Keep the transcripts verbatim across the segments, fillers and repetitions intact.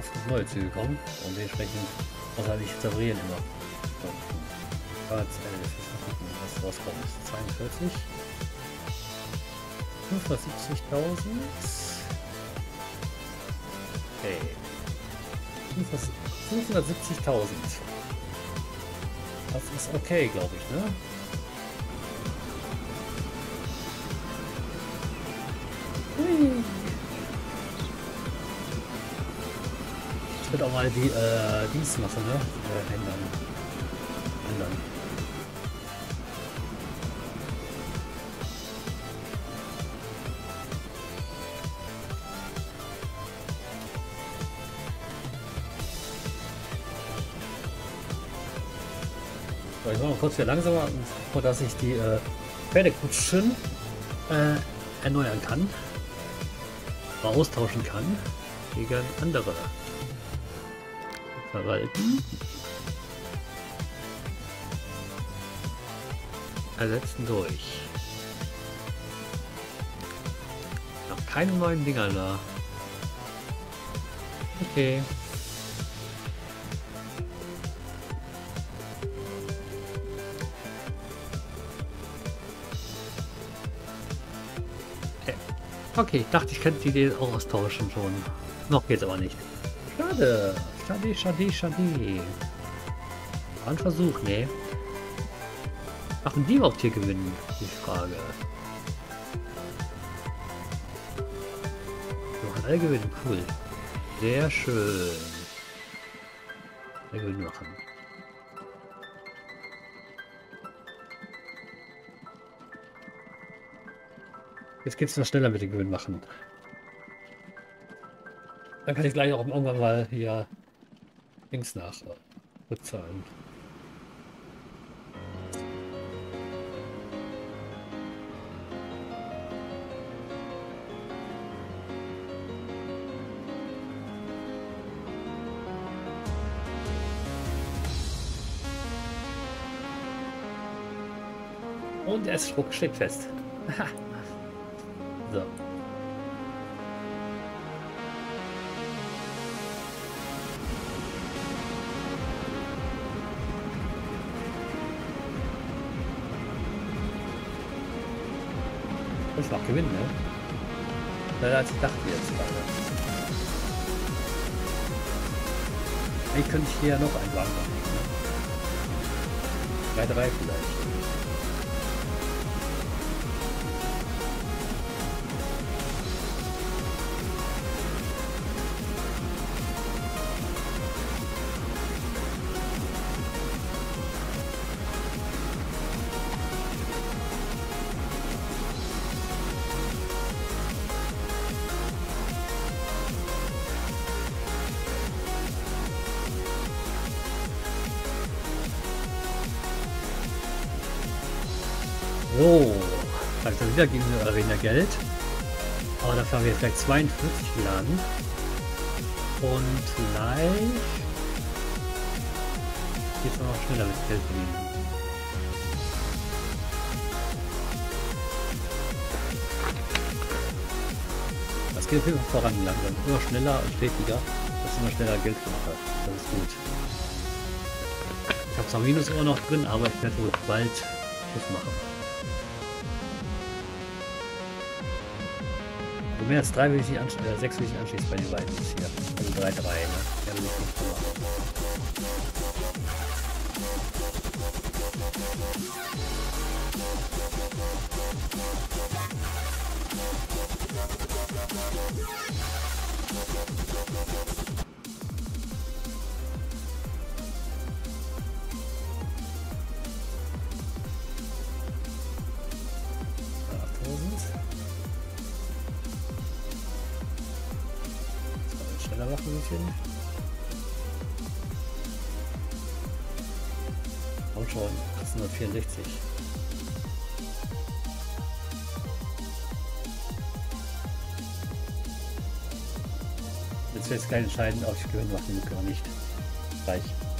auf neue Züge kommen und dementsprechend wahrscheinlich reparieren immer. So. Aber jetzt, äh, jetzt mal gucken, was rauskommt. zweiundvierzig. fünfhundertsiebzigtausend. Okay. fünfhundertsiebzigtausend. Das ist okay, glaube ich, ne? Hui. Ich würde auch mal die äh, Dienstmasse, ne? Äh, ändern. ändern. So, ich mache mal kurz wieder langsamer, dass ich die äh, Pferdekutschen äh, erneuern kann. Mal austauschen kann gegen andere. Verwalten. Ersetzen durch. Noch keine neuen Dinger da. Okay. Okay, ich dachte, ich könnte die den auch austauschen schon. Noch geht's aber nicht. Schade. Schade, schade, schade. War ein Versuch, ne? Machen die überhaupt hier gewinnen? Die Frage. Wir machen alle gewinnen. Cool. Sehr schön. Wir gewinnen machen. Jetzt geht es noch schneller mit dem Gewinn machen. Dann kann ich gleich auch irgendwann mal hier links nach bezahlen. Und der Spuck steht fest. So. Ich mach gewinnen, ne? Leider als ich dachte jetzt gerade. Eigentlich könnte ich hier noch einen Wagen machen. drei drei vielleicht. So, vielleicht dann wieder gegen weniger Geld. Aber dafür haben wir jetzt gleich zweiundvierzig geladen. Und gleich geht es noch schneller mit Geld verdienen. Das geht auf jeden Fall voran langsam. Immer schneller und stetiger, dass ich immer schneller Geld mache. Das ist gut. Ich habe zwar Minus immer noch drin, aber ich werde wohl bald Schluss machen. Mehr als drei will ich nicht anschließen, äh, sechs will ich nicht anschließen bei den beiden jetzt hier. Also drei, drei, ne? Ja, will ich nicht machen. Schneller machen ein bisschen. Und schon achtzehnhundertvierundsechzig. Jetzt wird es gleich entscheiden, ob ich Gewinn machen oder nicht. Gleich.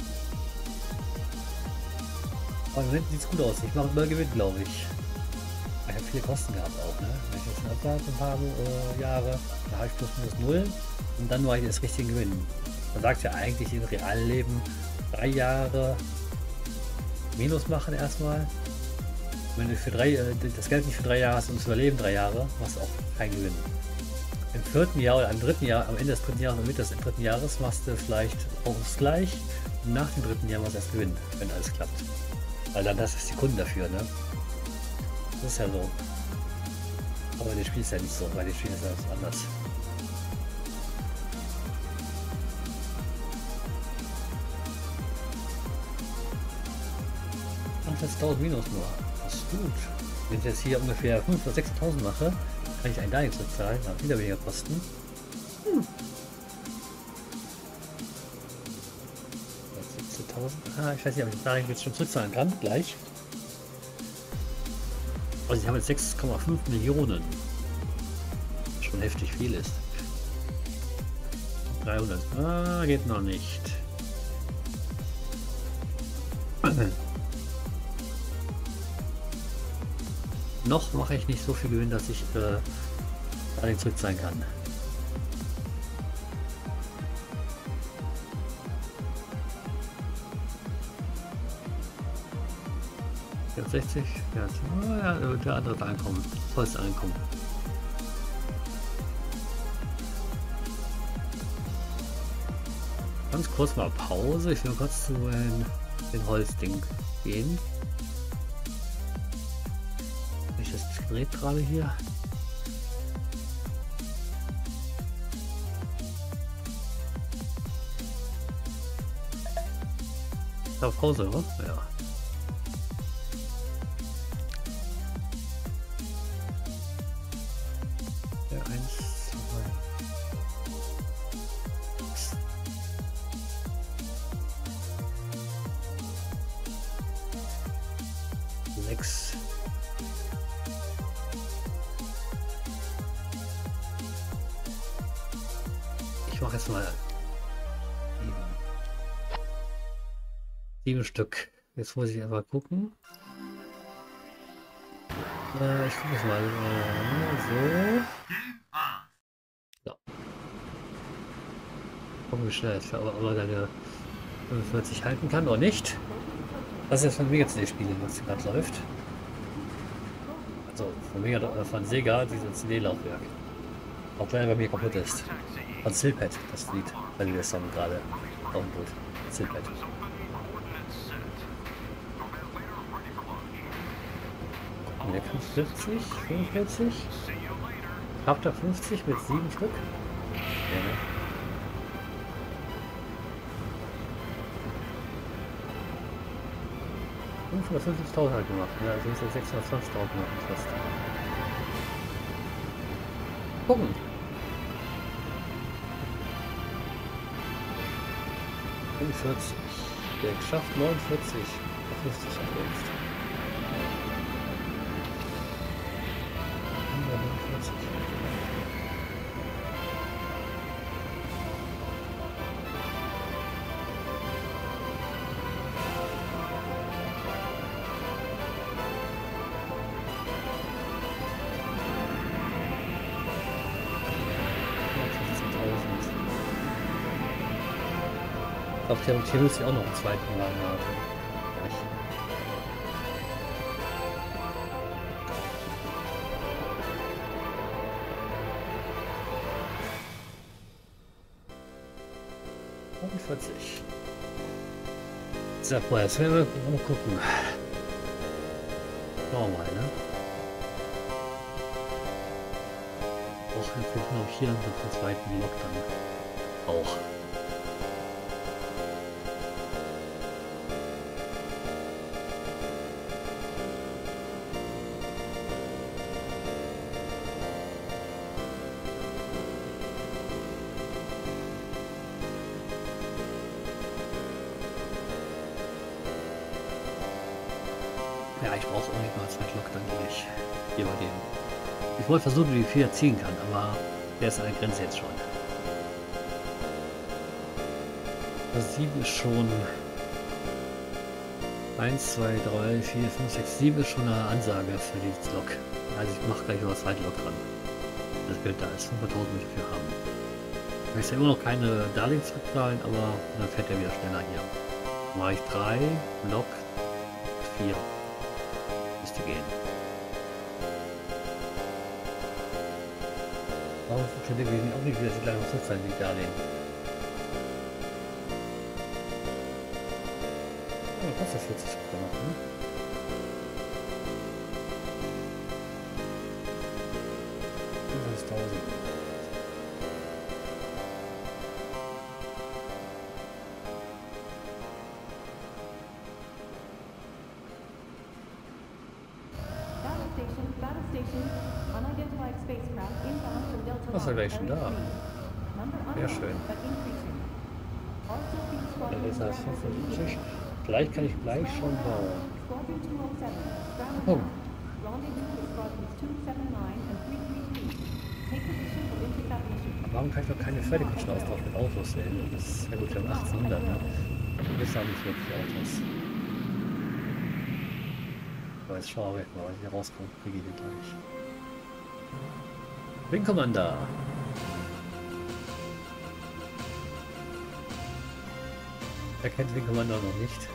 Aber im Moment sieht es gut aus. Ich mache immer Gewinn, glaube ich. Ich habe viele Kosten gehabt auch, ne? Wenn ich jetzt eine Abwartung habe, äh, Jahre, da habe ich plus minus null und dann nur das richtige Gewinn. Man sagt ja eigentlich im realen Leben drei Jahre Minus machen erstmal. Wenn du für drei, äh, das Geld nicht für drei Jahre hast, um zu überleben, drei Jahre, machst du auch keinen Gewinn. Im vierten Jahr oder am dritten Jahr, am Ende des dritten Jahres und Mitte des dritten Jahres machst du vielleicht Ausgleich. Und nach dem dritten Jahr machst du erst Gewinn, wenn alles klappt. Weil dann hast du die Kunden dafür, ne? Das ist ja so. Aber das Spiel ist ja nicht so, weil das Spiel ist ja was anders. achthunderttausend minus nur. Das ist gut. Wenn ich jetzt hier ungefähr fünftausend oder sechstausend mache, kann ich ein Darlehen zurückzahlen, dann wieder weniger Kosten. Hm. siebzehntausend. Ah, ich weiß nicht, ob ich das Darlehen jetzt schon zurückzahlen kann. Gleich. Also ich habe jetzt sechs Komma fünf Millionen. Was schon heftig viel ist. dreihundert. Ah, geht noch nicht. Noch mache ich nicht so viel Gewinn, dass ich äh, Darlehen zurückzahlen kann. vierundsechzig, ja, oh ja, der andere Einkommen, volles Einkommen. Ganz kurz mal Pause, ich will kurz zu den, den Holzding gehen. Ich das Gerät gerade hier. Auf Pause, oder? Ja. sechs. Ich mache jetzt mal sieben. sieben Stück. Jetzt muss ich einfach gucken. Äh, ich gucke jetzt mal äh, so. So. Gucken, wie schnell es aber deine fünfundvierzig halten kann oder nicht. Das ist jetzt von Mega C D-Spielen, was gerade läuft. Also von Mega äh, von Sega, dieses C D-Laufwerk. Auch wenn er bei mir kaputt ist. Von Silpad, das Lied, weil der Song gerade laufen wird. Silpad. Und der kann fünfzig, fünfundvierzig. Habt ihr fünfzig mit sieben Stück? Ja, ne? fünfhundertfünfzigtausend halt gemacht, ja, also ist jetzt sechshundertzwanzigtausend gemacht fast. Gucken. fünfundvierzig. Der geschafft neunundvierzig. fünfzig abgerufen. neunundvierzig. Ich glaube, hier, hier muss ich auch noch einen zweiten Wagen haben. neunundvierzig. Sag mal, jetzt werden wir mal gucken. Schauen wir mal, ne? Auch natürlich noch hier den zweiten Block dann auch. Ja, ich brauche auch nicht mal zwei Glock dann durch. Hier bei dem. Ich wollte versuchen, wie viel er ziehen kann, aber der ist an der Grenze jetzt schon. Das sieben ist schon. eins, zwei, drei, vier, fünf, sechs, sieben ist schon eine Ansage für die Lok. Also ich mache gleich noch zwei Lok dran. Das Geld da ist. fünfhunderttausend möchte ich für haben. Ich möchte immer noch keine Darlehen zurückzahlen, aber dann fährt er wieder schneller hier. Mache ich drei, Lok, vier. Müsste gehen. Aber ich könnte auch nicht wieder die lange zurückzahlen, die Darlehen. Ja, kostet vierzig Euro noch, ne? fünfhunderttausend. Was ist gleich schon da? Sehr schön. Dann ist das fünfundfünfzig. Vielleicht kann ich gleich schon bauen. Oh. Warum kann ich noch keine Fertigkutschen austauschen mit Autos sehen? Das ist ja gut, wir haben achtzehnhundert. Ne? Das haben nicht wirklich Autos. Aber jetzt schauen wir mal, was hier rauskommt. Kriege ich den gleich. Wing Commander. Er kennt Wing Commander noch nicht.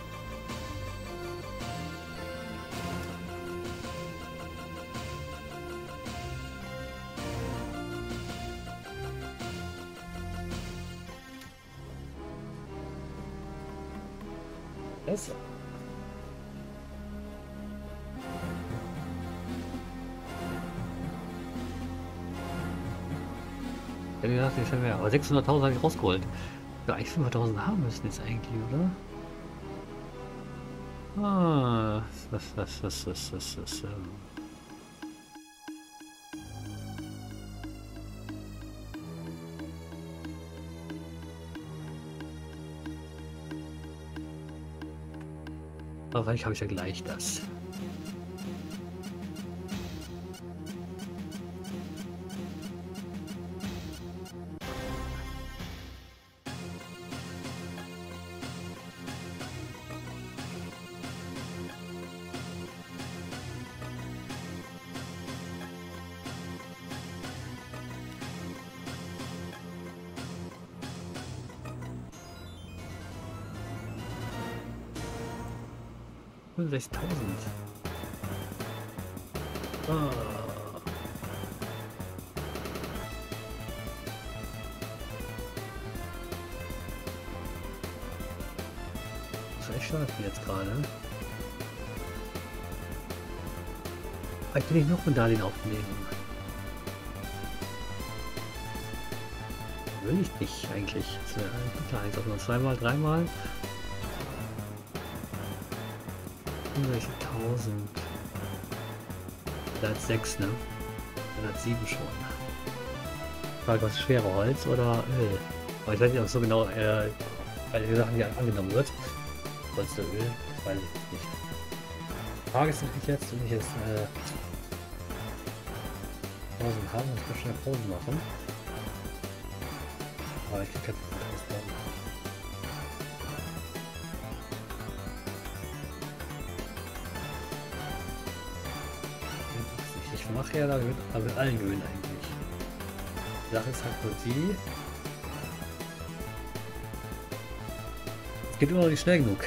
Das. Ja, wie gesagt, jetzt haben wir aber sechshunderttausend habe ich rausgeholt. Ja, eigentlich fünfhunderttausend haben müssen jetzt eigentlich, oder? Ah, was, was, was, was, was, was, ähm. Aber vielleicht habe ich ja gleich das. fünfundsechzigtausend. Ah. Das ist echt schade jetzt gerade. Vielleicht will ich noch ein Darlehen aufnehmen. Will ich nicht eigentlich. Das wäre ein guter Einsatz. Zweimal, dreimal. hunderttausend. Da hat sechs, ne? Dann hat sieben schon. Frage, was ist schwerer, Holz oder Öl? Aber ich weiß nicht, ob es so genau äh, bei den Sachen hier angenommen wird. Holz oder Öl? Das weiß ich nicht. Die Frage ist natürlich jetzt, wenn ich jetzt äh, tausend haben, muss ich schnell Pause machen. Aber ich krieg jetzt nicht ausbauen. Ich mache ja damit, aber mit allen gewinnen eigentlich. Die Sache ist halt nur die. Es geht immer noch nicht schnell genug.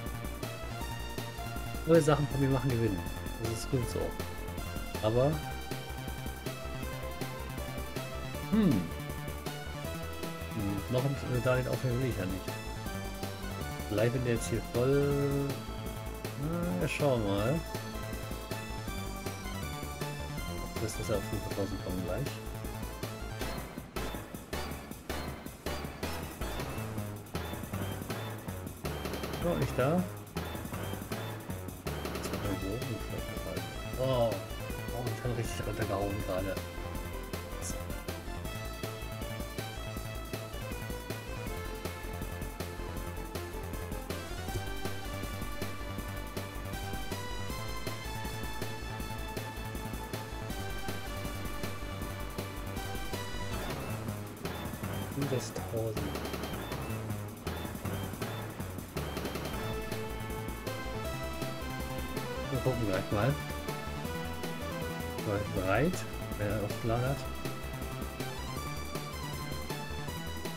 Neue Sachen von mir machen gewinnen. Das ist gut so. Aber. Hm. hm noch ein Darlehen aufnehmen will ich ja nicht. Vielleicht wenn der jetzt hier voll. Na, wir schauen mal. Das ist auf fünfhunderttausend kommen gleich. Oh, nicht da. Oh, oh, ich habe richtig runtergehauen gerade. hunderttausend. Wir gucken gleich mal. Bereit, wer aufgeladen hat.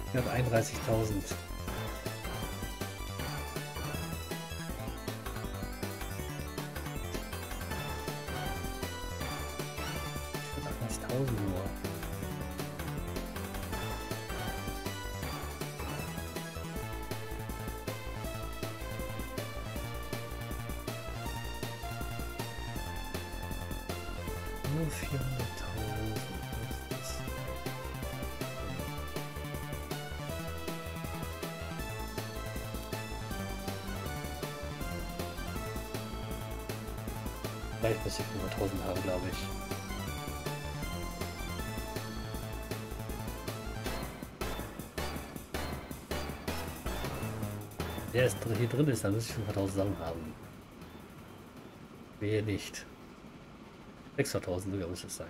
vierhunderteinunddreißigtausend. vierhundertachtunddreißigtausend nur. Nur vierhunderttausend. Vielleicht bis ich fünfhunderttausend habe, glaube ich. Der ist hier drin ist, dann muss ich fünfhunderttausend Sachen haben. Wehe nicht. sechshunderttausend sogar muss es sein.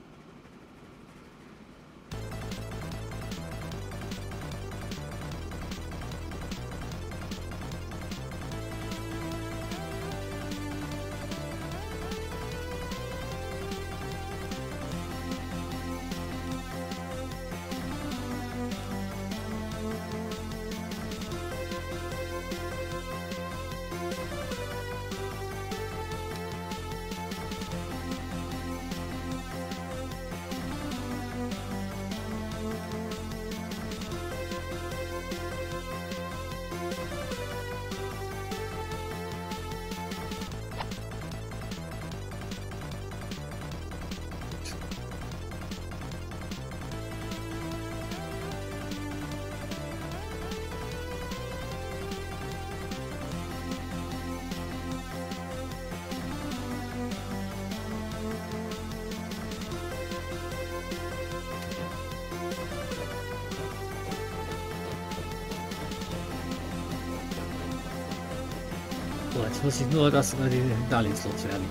So, jetzt muss ich nur das über die Darlehens loswerden.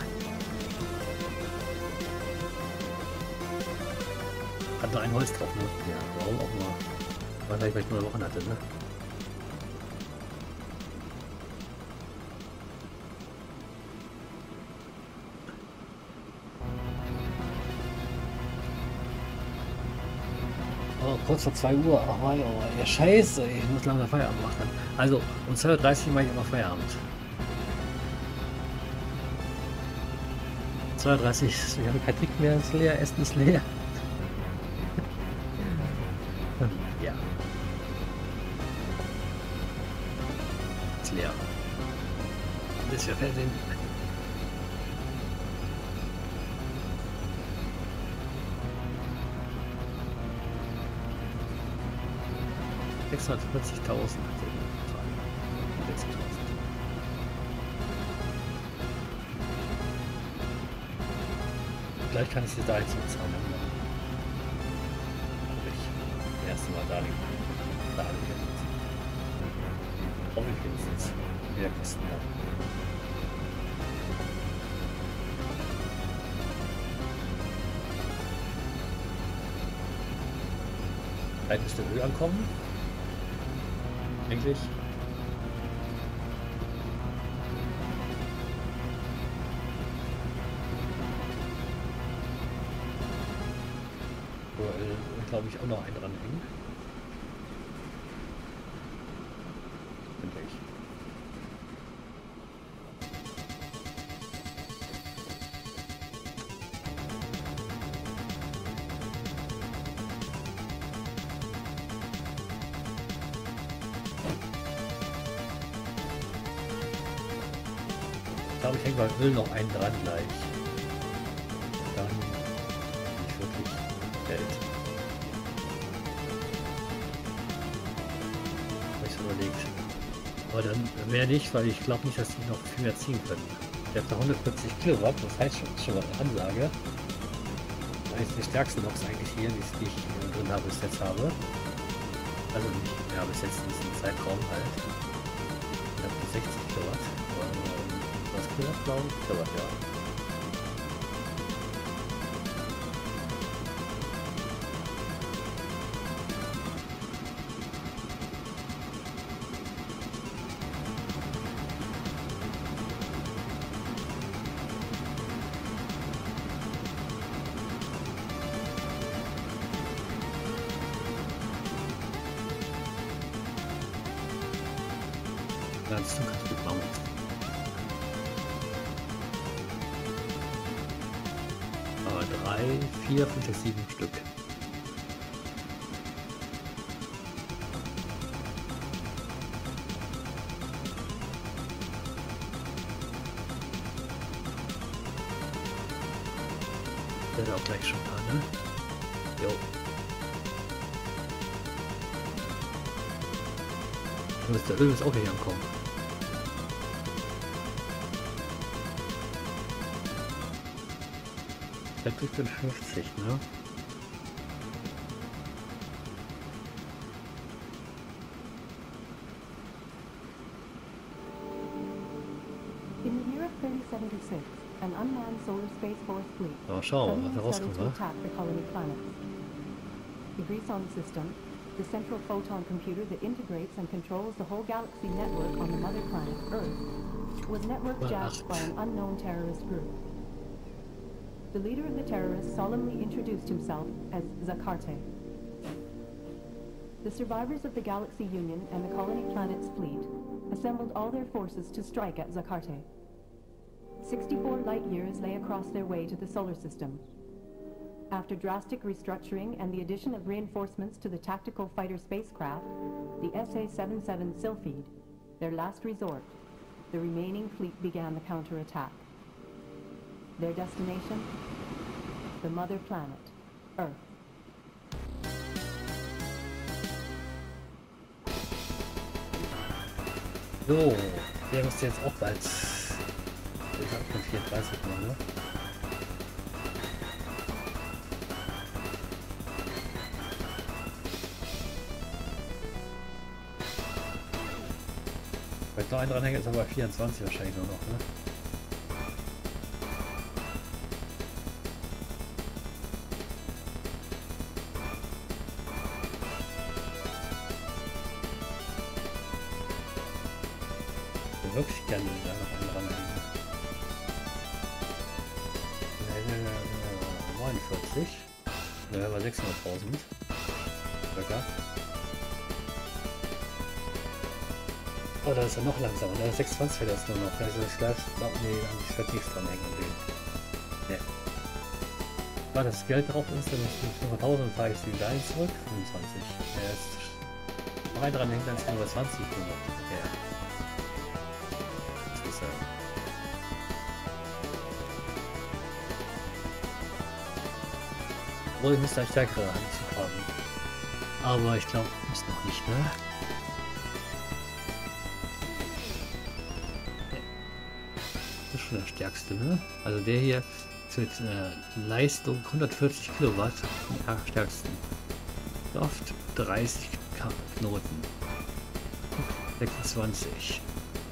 Hat da ein Holz drauf, ne? Ja, warum auch mal. Wahrscheinlich, weil ich nur eine Woche hatte, ne? Oh, kurz vor zwei Uhr. Ach mein, oh, ja, scheiße, ich muss lange Feierabend machen. Also, um zwei Uhr dreißig mache ich immer Feierabend. zwei Uhr dreißig, ich habe kein Trick mehr, ist leer, Essen ist leer. Ja. Ist leer. Ist ja fertig. sechshundertvierzigtausend. sechzigtausend. Gleich kann ich sie da jetzt bezahlen. Ich erste Mal Darlehen. Darlehen. Brauche ich wenigstens. Mehr Kosten, ja. Vielleicht müsste Öl ankommen. Eigentlich. Glaube ich auch noch einen dranhängen. Finde ich. Ich glaube, ich hänge beim Öl noch einen dran gleich. Dann nicht wirklich Geld. Überlegt. Aber dann mehr nicht, weil ich glaube nicht, dass die noch viel mehr ziehen können. Der hat hundertvierzig Kilowatt, das heißt schon, schon mal eine Ansage. Das ist die stärkste Box eigentlich hier, die ich drin habe, bis jetzt habe. Also nicht, ja, bis jetzt in diesem Zeitraum halt. Ich habe sechzig Kilowatt. Was Kilowatt, glaube ich? Kilowatt, ja. Ganz du kannst gut bauen. Aber drei, vier, fünf, sechs, sieben Stück. Der hat auch gleich schon da, ne? Jo. Und der Öl ist auch hier ankommen. sechsundfünfzig, ne? In the year of thirty seventy-six, an unmanned solar space force fleet So, schauen wir mal, was suddenly started rauskommt, to wa? attack the colony planets. The Brisson system, the central photon computer that integrates and controls the whole galaxy network on the mother planet, Earth, was network jacked by an unknown terrorist group. The leader of the terrorists solemnly introduced himself as Zakarte. The survivors of the Galaxy Union and the colony planet's fleet assembled all their forces to strike at Zakarte. sixty-four light years lay across their way to the solar system. After drastic restructuring and the addition of reinforcements to the tactical fighter spacecraft, the S A seventy-seven Sylphide, their last resort, the remaining fleet began the counterattack. Their destination? The mother planet, Earth. So, der müsste jetzt auch bald. Ich hab schon vierunddreißig mal, ne? Wenn ich noch einen dranhänge, ist aber vierundzwanzig wahrscheinlich nur noch, ne? Wirklich gerne da noch einen dranhängen. neunundvierzig. Da haben wir sechshunderttausend. Circa. Oh, da ist er noch langsamer. Da ist sechsundzwanzig wäre das nur noch. Also ich glaube, nee, ich werde nichts dran hängen. Nee. Weil das Geld drauf ist, dann ist es fünfhunderttausend und fahre ich sie wieder ein zurück. fünfundzwanzig. Ja, jetzt noch ein dran hängt, dann ist es nur zwanzig. Ja. Wohl müsste ein stärkerer Anzug haben. Aber ich glaube, ist noch nicht, ne? Das ist schon der stärkste, ne? Also der hier ist mit äh, Leistung hundertvierzig Kilowatt am stärksten. Kraft dreißig Knoten. sechsundzwanzig.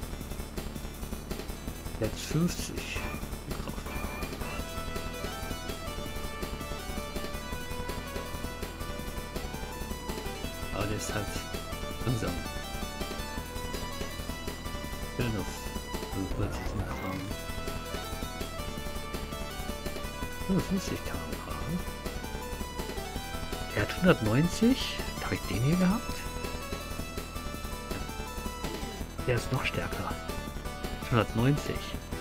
Jetzt fünfzig. Aber der ist halt langsam. Schön auf fünfundvierzig Kram. fünfundfünfzig Km/h. Er hat hundertneunzig. Habe ich den hier gehabt? Der ist noch stärker. hundertneunzig.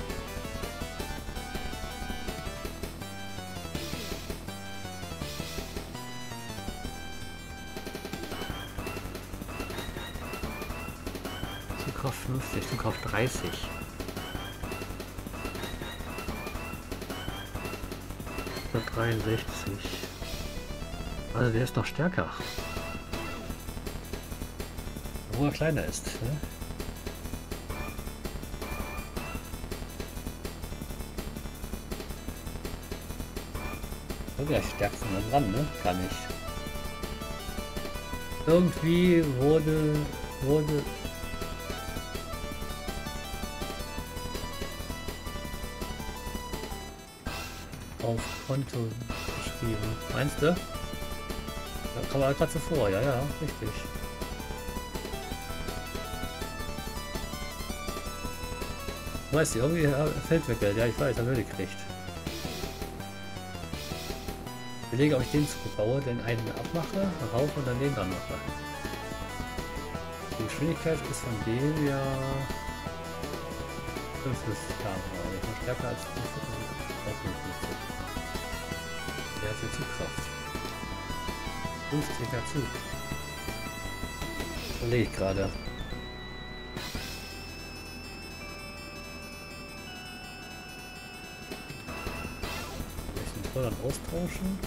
Zugkraft fünfzig, Zugkraft dreißig. hundertdreiundsechzig. Also der ist noch stärker. Wo er kleiner ist, ne? Der stärkste dann dran, ne? Kann ich. Irgendwie wurde wurde auf Konto geschrieben. Meinst du? Da kam er gerade zuvor, ja, ja, richtig. Weißt du, irgendwie fällt mir Geld, ja, ich weiß, er würde gekriegt. Ich überlege, ob ich den Zug baue, den einen abmache, rauf und dann den dran mache. Die Geschwindigkeit ist von dem ja fünfundfünfzig Kilometer pro Stunde. Stärker als fünfundfünfzig. Der hat ja Zugkraft. fünfziger Zug. Überlege ich gerade. Dann austauschen.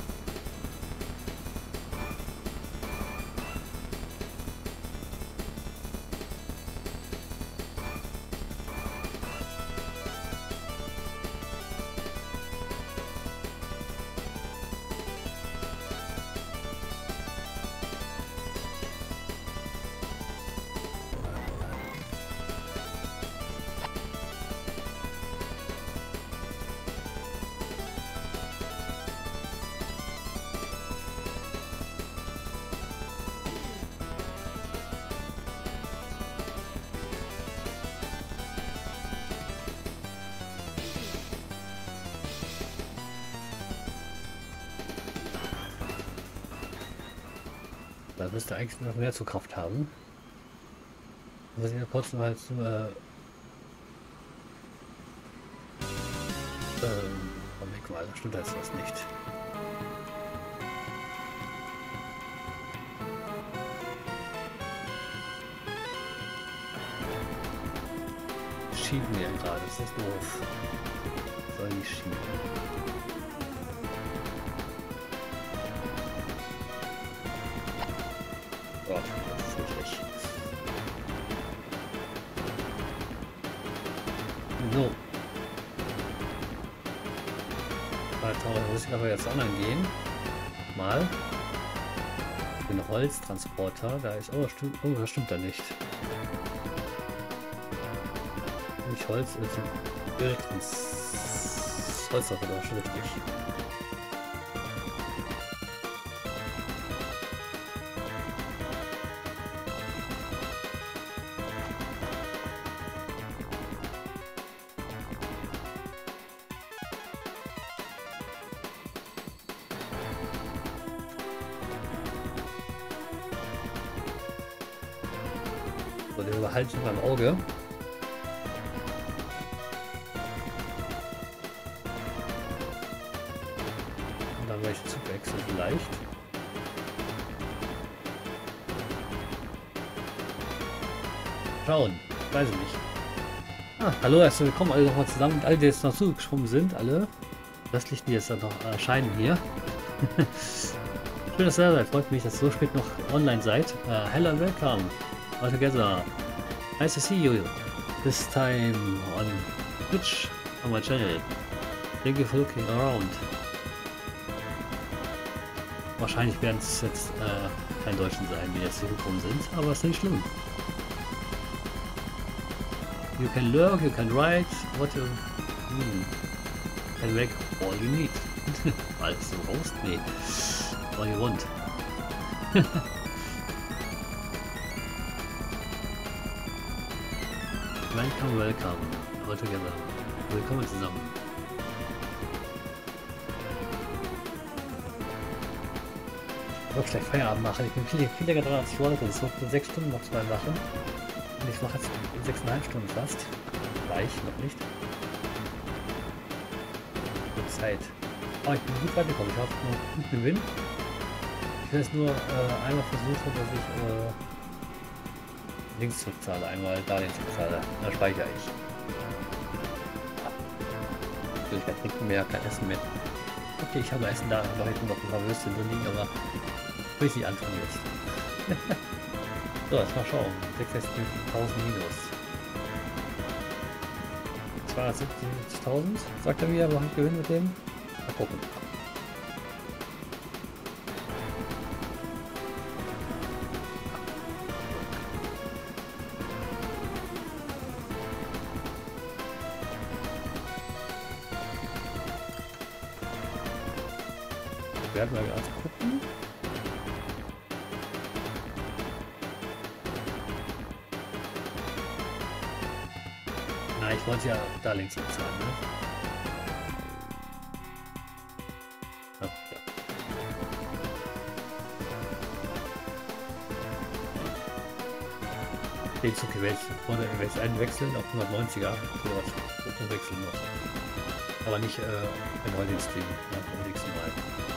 Da müsste eigentlich noch mehr Zugkraft haben. Muss ich ja kurz mal zu, äh, ähm, Moment mal, da stimmt jetzt was nicht. Schieben wir gerade, das ist doof. Soll nicht schieben. Oh, das ist nicht schlecht. So. Da muss ich aber jetzt online gehen. Mal. Den Holztransporter. Da ist. Oh, stimmt, oh, das stimmt da nicht. Nicht Holz, ist direkt ins Holz, aber da schon richtig. So, den behalte ich beim Auge. Und dann werde ich Zug wechseln vielleicht. Schauen, weiß ich nicht. Ah, hallo, herzlich willkommen alle nochmal zusammen und alle, die jetzt noch zugeschwommen sind, alle restlichen, die jetzt noch erscheinen hier. Schön, dass ihr da seid, freut mich, dass ihr so spät noch online seid. Uh, hello and welcome all together. Nice to see you this time on Twitch on my channel. Thank you for looking around. Wahrscheinlich werden es jetzt äh, kein Deutschen sein, die jetzt zugekommen sind, aber es ist nicht schlimm. You can lurk, you can write, what you hmm, can make all you need. Alles so raus? Nee. All you want. Welcome, welcome. All together. Willkommen zusammen. Ich wollte gleich Feierabend machen. Ich bin viel, viel länger dran als ich wollte. Es wird nur sechs Stunden noch zwei machen. Und ich mache jetzt sechseinhalb Stunden fast. Gleich, noch nicht. Gut Zeit. Aber ich bin gut weitergekommen. Ich habe noch einen guten Gewinn. Ich will jetzt nur äh, einmal versuchen, dass ich äh, links zurückzahle. Einmal da den zurückzahle. Dann speichere ich. Ich will kein Trinken mehr, kein Essen mehr. Okay, ich habe Essen da. Da hinten noch ein paar Würstchen drin liegen, aber will ich nicht anfangen jetzt. So, jetzt mal schauen. sechsundsechzigtausend minus. zweihundertsiebzigtausend, sagt er mir, aber ich gewinne mit dem. Mal gucken. Wir werden mal ganz gucken. Na, ich wollte ja da links bezahlen, ne? Oh, ja. Den Zug gewechselt. Oder jetzt einwechseln auf hundertneunziger. Oder was? Wechseln noch. Aber nicht äh, beim heutigen Stream. Ja, beim nächsten Mal.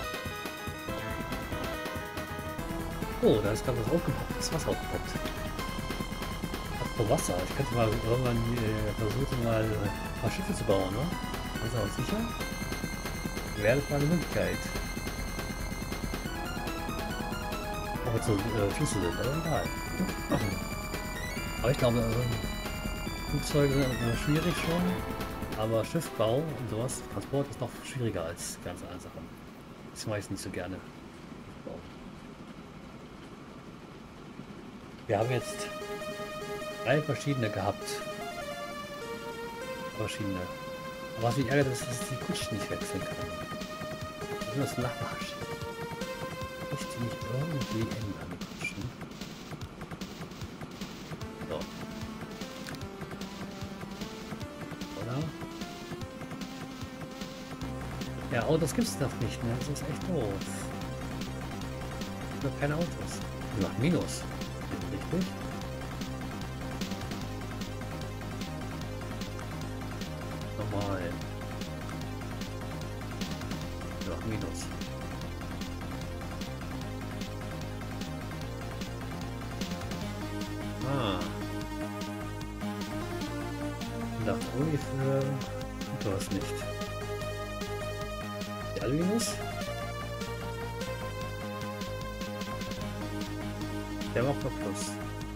Oh, da ist gerade was aufgepoppt. Das Wasser aufgepoppt. Apropos Wasser. Ich könnte mal irgendwann äh, versuchen, mal ein paar Schiffe zu bauen, ne? Das ist auch sicher. Wäre das mal eine Möglichkeit. Aber so äh, Flüsse sind, aber egal. Aber ich glaube, äh, Flugzeuge sind äh, schwierig schon. Aber Schiffbau und sowas, Transport ist noch schwieriger als ganz andere Sachen. Das mache ich nicht so gerne. Wir haben jetzt drei verschiedene gehabt. Verschiedene. Aber was mich ärgert, ist, dass ich die Kutschen nicht wechseln kann. Nur das Nachbarsch. Ich die nicht irgendwie ändern, die Kutschen. So. Oder? Ja, Autos gibt es noch nicht, ne? Das ist echt doof. Noch keine Autos. Die machen Minus. Richtig? Nochmal. Ja, Minus. Ah. Ich dachte, Uli für tut das nicht. Ja, Minus? Der macht noch Plus.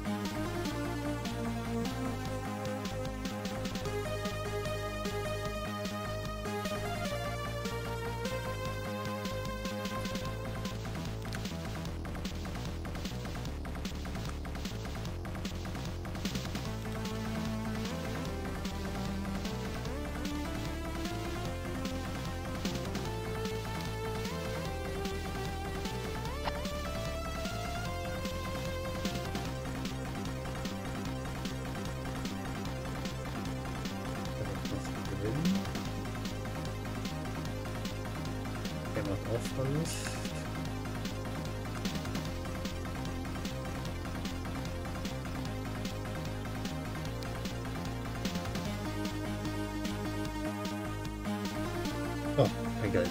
Der macht auch Verlust. Oh, kein Geld.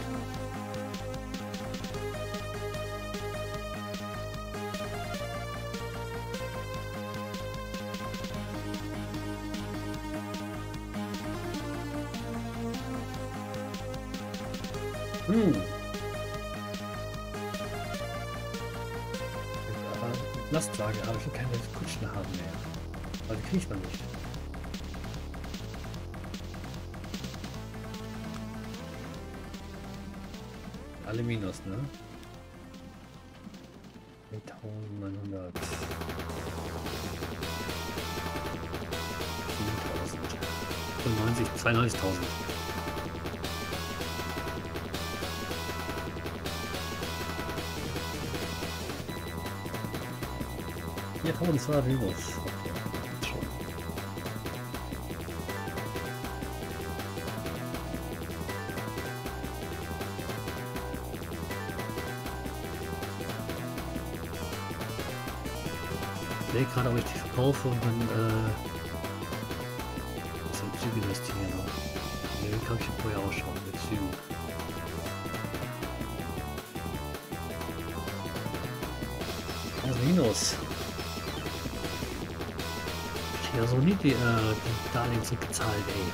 Hm. Aber Lastwagen habe ich keine Kutschen haben mehr. Aber die kriegt man nicht. Alle Minus, ne? eintausendneunhundert. siebentausend. fünfundneunzig, zweiundneunzigtausend. viertausendzweihundert Minus. Okay, schon. Ich sehe gerade, ob ich die verkaufe und dann äh, was in Züge investieren. Nee, kann ich vorher ausschauen mit Zügen. Also Minus. Ja, so nie die, äh, die Darlehen sind gezahlt, ey.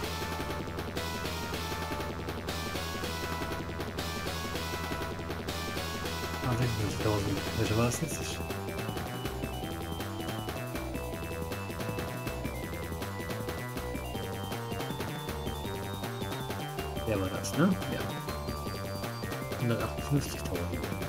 Ah, sechsundfünfzigtausend. Welche war es jetzt? Wer war das, ne? Ja. hundertachtundfünfzigtausend.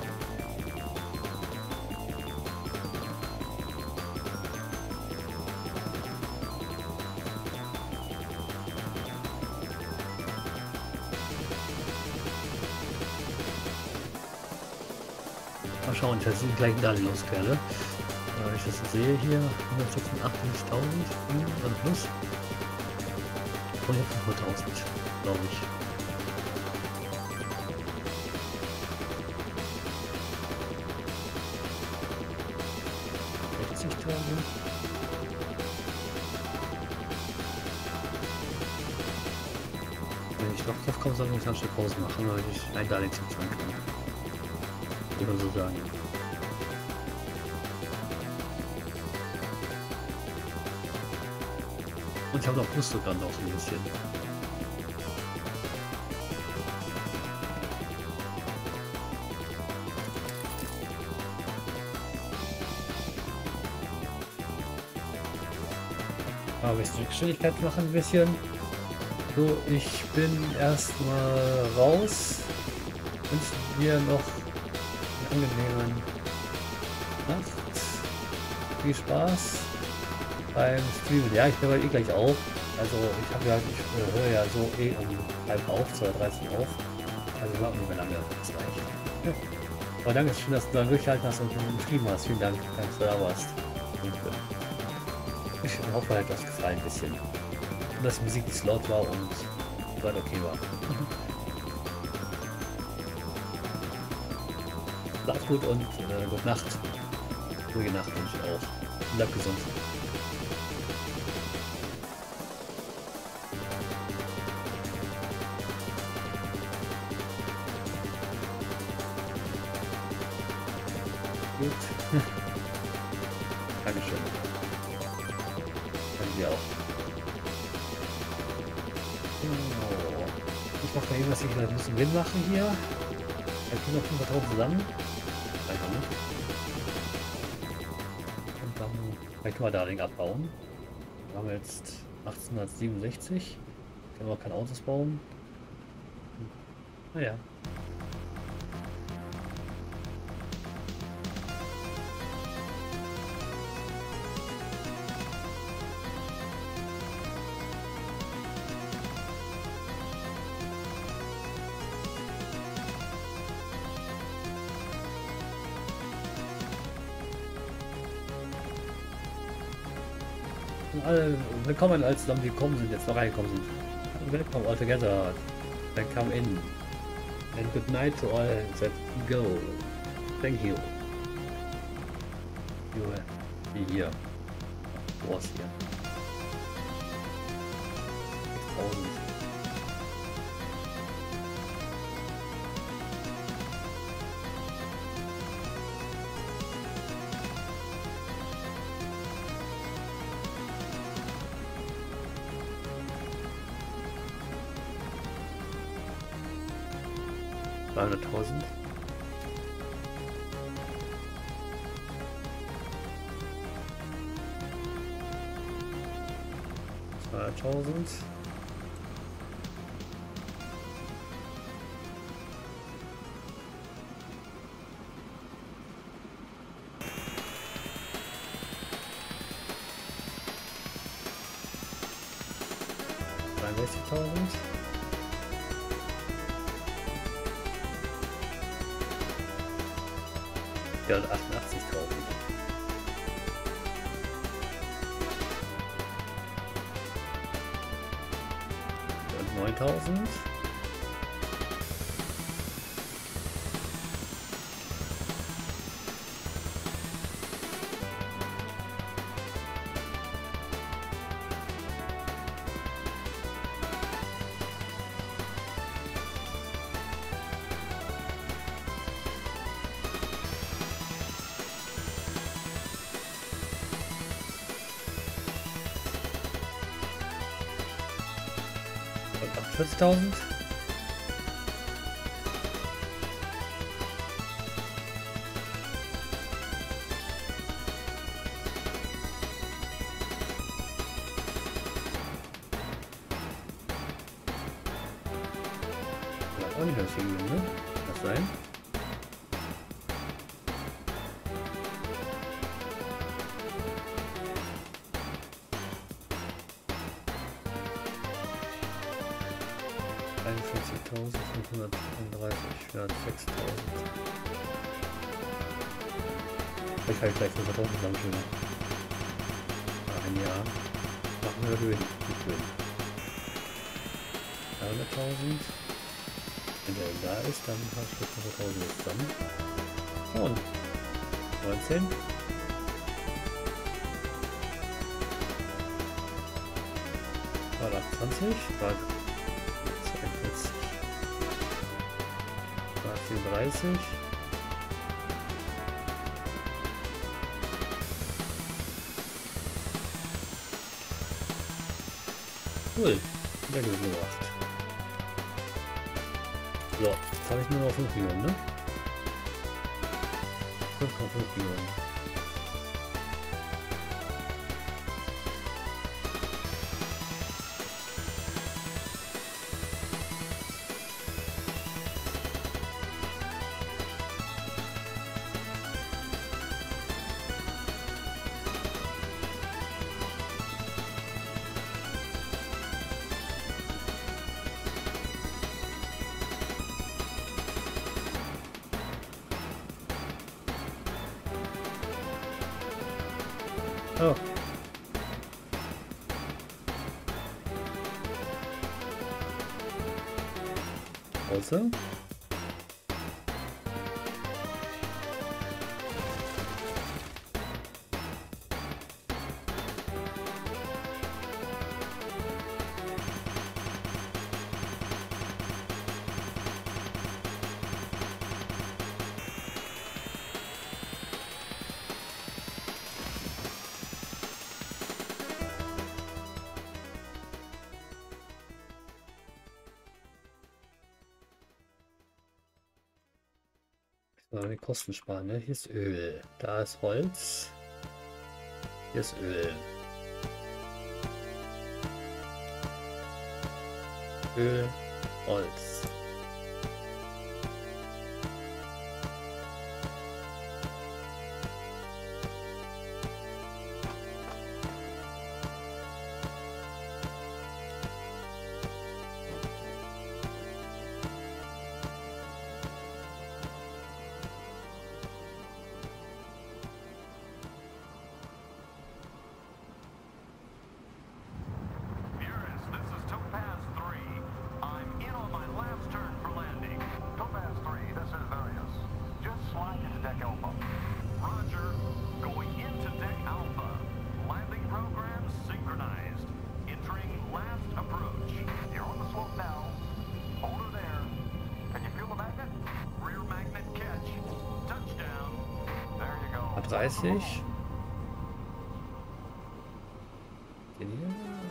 Mal schauen, ich jetzt gleich da loswerde. Wenn ich das so sehe hier, hundertsechsundachtzigtausend und plus hundertfünfhunderttausend, glaube ich. sechzigtausend. drauf kommen, sollen wir uns ganz schnell Pause machen, weil ich ein Darlehen zuzahlen kann. Oder so sagen. Und ich habe noch Lust sogar noch ein bisschen. Aber ich die Geschwindigkeit machen ein bisschen. So, ich bin erstmal raus. Wünsche dir noch einen angenehmen Nacht. Viel Spaß beim Streamen. Ja, ich höre eh gleich auf. Also ich habe ja, ich äh, höre ja so eh um halb auf, zwei Uhr dreißig auf. Also warten wir mal lange. Das reicht. Ja. Aber danke schön, dass du da durchgehalten hast und geschrieben hast. Vielen Dank, dass du da warst. Und, äh, ich hoffe, hat das gefallen ein bisschen. Und dass die Musik nicht laut war und dann okay war. Schlaf gut und äh, gute Nacht. Ruhige Nacht wünsche ich auch. Und bleib gesund. Gut. Dankeschön. Danke dir auch. Oh. Ich mache mal eben, dass ich ein bisschen Wind mache hier. Da können wir fünf drauf zusammen. Vielleicht auch nicht. Und dann vielleicht können wir Darling abbauen. Wir haben jetzt achtzehnhundertsiebenundsechzig. Können wir auch keine Autos bauen. Naja. Alle willkommen, als dann gekommen sind, jetzt noch reingekommen sind. Welcome all together. Then come in. And good night to all that go. Thank you. You be here. Was hier. sechstausend. dreihunderttausend. zweihunderttausend. dreiundsechzigtausend. achtundachtzigtausend. Und neuntausend. achtundvierzigtausend. Ja, auch nicht ganz viel, ne? Das sein. einundvierzigtausendfünfhundertdreiunddreißig, ja, sechstausend. Ich habe gleich so vertraut zusammen schon. Ein Jahr. Machen wir Höhen. Gut Höhen. dreihunderttausend. Wenn der da ist, dann habe ich fünfhunderttausend jetzt zusammen. Und neunzehn. achtundzwanzig. zweiundvierzig. vierunddreißig. Cool. Sehr gut gemacht. So, jetzt habe ich nur noch fünf Millionen, ne? fünf Komma fünf Millionen. Oh. Außer? Die Kosten sparen, ne? Hier ist Öl, da ist Holz, hier ist Öl. Öl, Holz. dreißig. Den hier.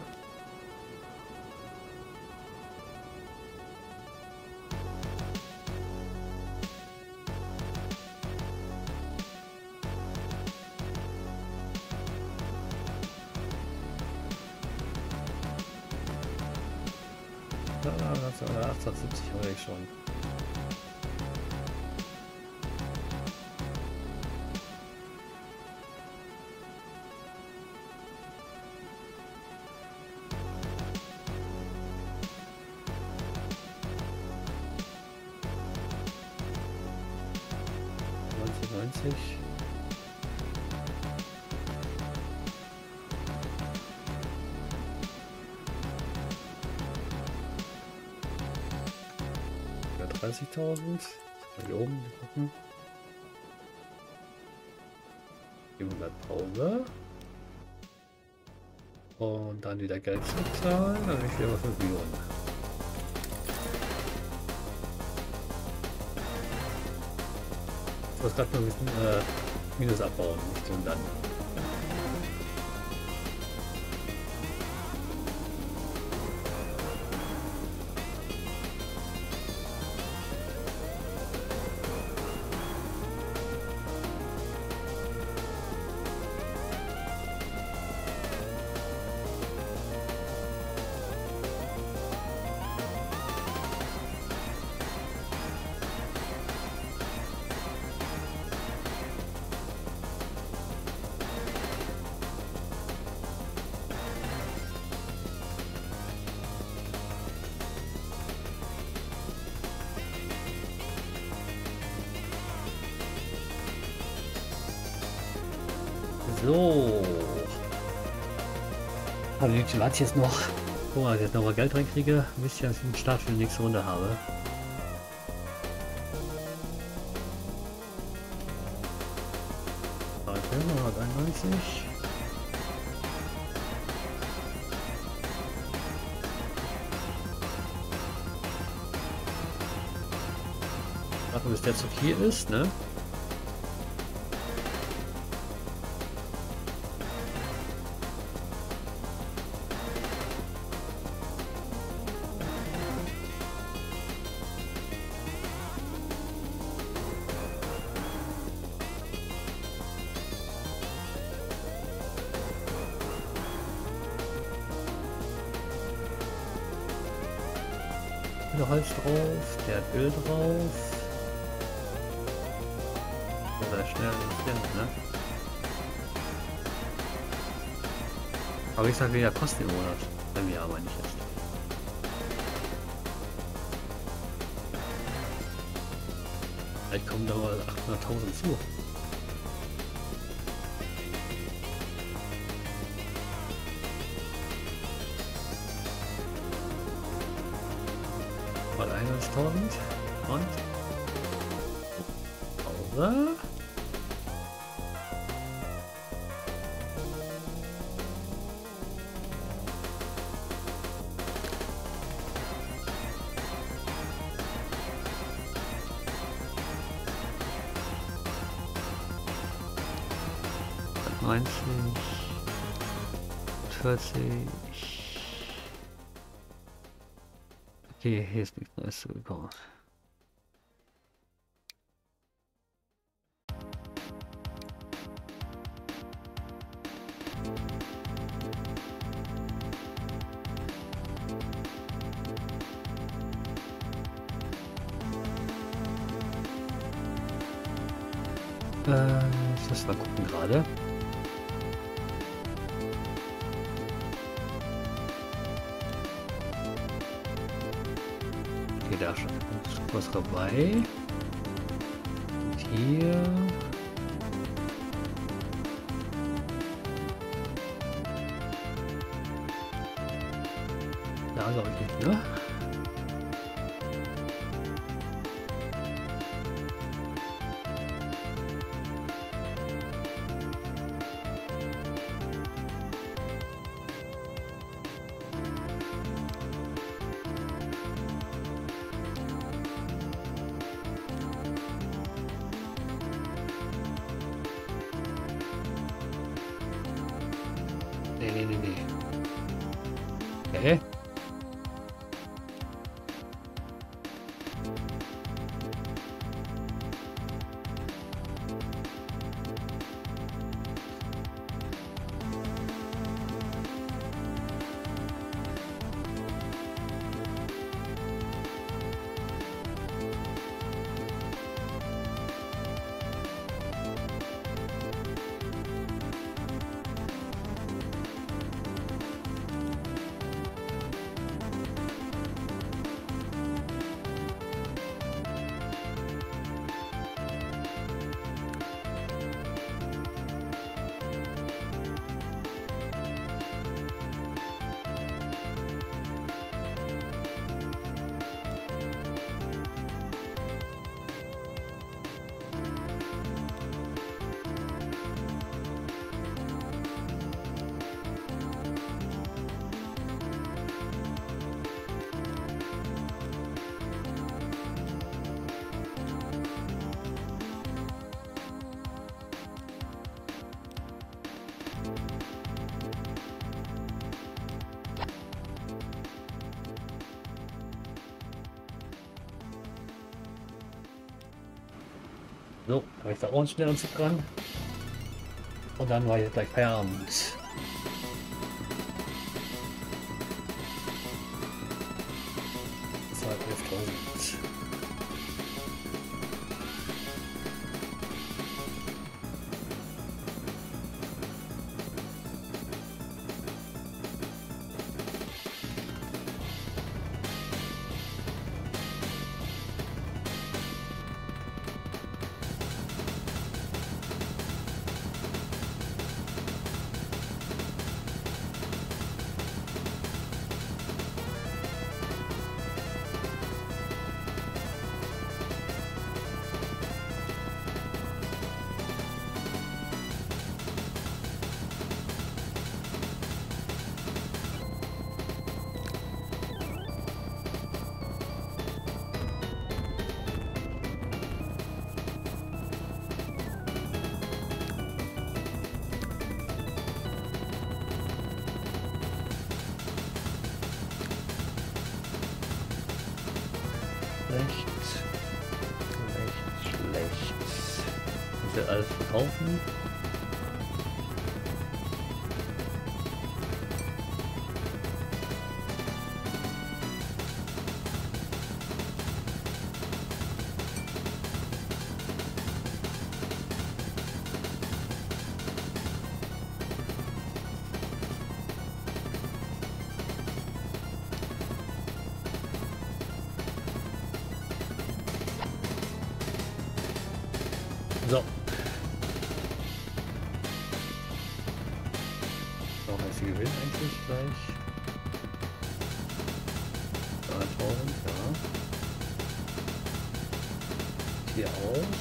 Ja, achthundertsiebzig habe ich schon. neunzig. Ja, dreißigtausend. Hier oben gucken. vierhundert Pause. Und dann wieder Geld zu zahlen. Dann habe ich wieder fünf Millionen. Ich muss gerade noch ein bisschen äh, Minus abbauen, nicht so dann. So. Aber ich warte jetzt noch. Guck mal, jetzt noch mal Geld reinkriege, bis ich einen Start für die nächste Runde habe. hunderteinundneunzig. Warten, bis der zu viel ist, ne? Wieder Holz drauf, der hat Öl drauf. Oder schnell sind, ne? Aber ich sag, wieder kostet im Monat. Bei mir aber nicht jetzt. Vielleicht kommen da mal achthunderttausend zu. Mal einhunderttausend und Pause. neunzig, vierzig. Okay, hier ist nichts Neues zugekommen. Äh, ich muss mal gucken gerade. Okay, da schon was vorbei. Und hier. Da glaube ich nicht, ne? Nee, nee, nee, nee. Okay. So, habe ich da auch einen schnellen Zug dran. Und dann war jetzt gleich Feierabend. Das war elftausend. Kannst du alles verkaufen? So. Noch als sie gewinnt eigentlich gleich. dreitausend, ja. Hier auch.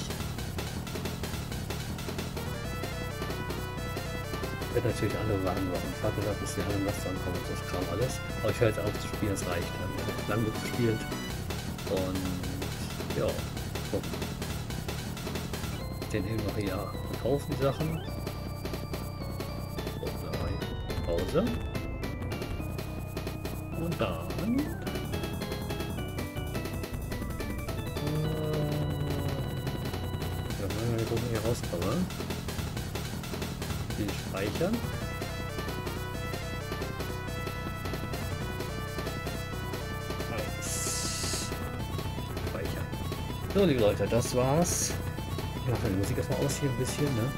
Ich werde natürlich alle Wagen machen. Ich warte da, bis die anderen Laster ankommen und das Kram alles. Aber ich höre jetzt auf zu spielen, es reicht. Ich habe lang genug gespielt. Und ja, gucken. Den eben noch hier verkaufen die Sachen. Und dann Pause. Und dann äh, ja, mal gucken, wie ich rauskomme. Die speichern. Eins. Speichern. So, liebe Leute, das war's. Ich mache die Musik erstmal aus hier ein bisschen, ne?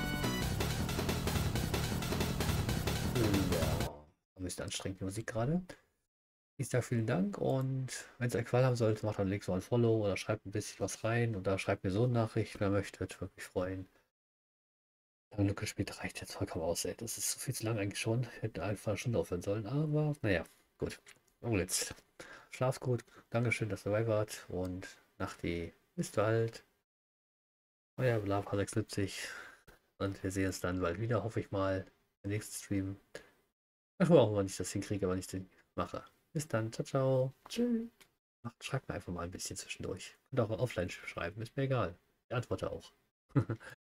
Ja, ein bisschen anstrengend die Musik gerade. Ich sage vielen Dank und wenn es euch gefallen haben sollte, macht dann links mal ein Follow oder schreibt ein bisschen was rein oder schreibt mir so eine Nachricht, wenn ihr möchtet. Würde mich freuen. Ein Glück gespielt reicht jetzt vollkommen aus, ey. Das ist viel zu lang eigentlich schon. Hätte einfach schon aufhören sollen, aber naja, gut. Und jetzt schlaft gut. Dankeschön, dass ihr dabei wart und Nachti. Bis bald. Euer Blava sechsundsiebzig und wir sehen uns dann bald wieder, hoffe ich mal, im nächsten Stream. Ich weiß auch, wann ich das hinkriege, aber nicht mache. Bis dann, ciao, ciao. Tschüss. Schreibt mir einfach mal ein bisschen zwischendurch. Könnt auch offline schreiben, ist mir egal. Ich antworte auch.